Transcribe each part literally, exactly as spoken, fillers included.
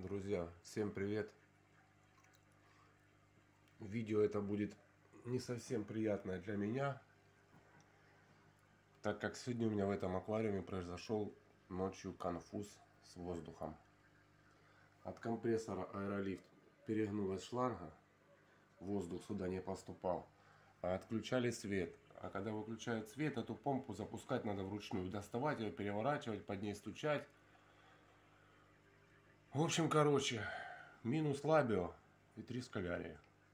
Друзья, всем привет! Видео это будет не совсем приятное для меня, так как сегодня у меня в этом аквариуме произошел ночью конфуз с воздухом. От компрессора аэролифт перегнулась шланга, воздух сюда не поступал, а отключали свет. А когда выключают свет, эту помпу запускать надо вручную, доставать ее, переворачивать, под ней стучать. В общем, короче, минус лабио и три скалярии.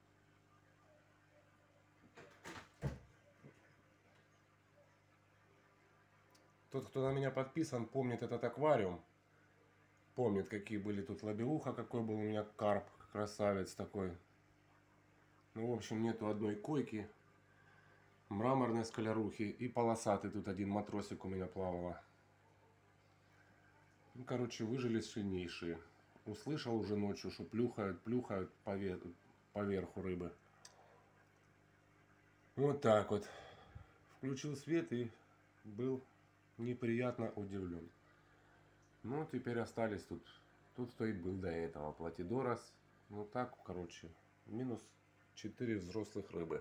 Тот, кто на меня подписан, помнит этот аквариум. Помнит, какие были тут лабиуха, какой был у меня карп, красавец такой. Ну, в общем, нету одной койки, мраморной скалярухи и полосатый тут один матросик у меня плавало. Ну, короче, выжили сильнейшие. Услышал уже ночью, что плюхают, плюхают повер... поверху рыбы. Вот так вот. Включил свет и был неприятно удивлен. Ну, теперь остались тут. Тут кто и был до этого. Платидорас. Ну так, короче, минус четыре взрослых рыбы.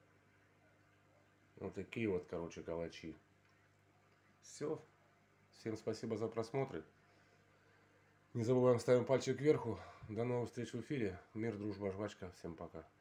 Вот такие вот, короче, калачи. Все. Всем спасибо за просмотр. Не забываем, ставим пальчик кверху. До новых встреч в эфире. Мир, дружба, жвачка. Всем пока.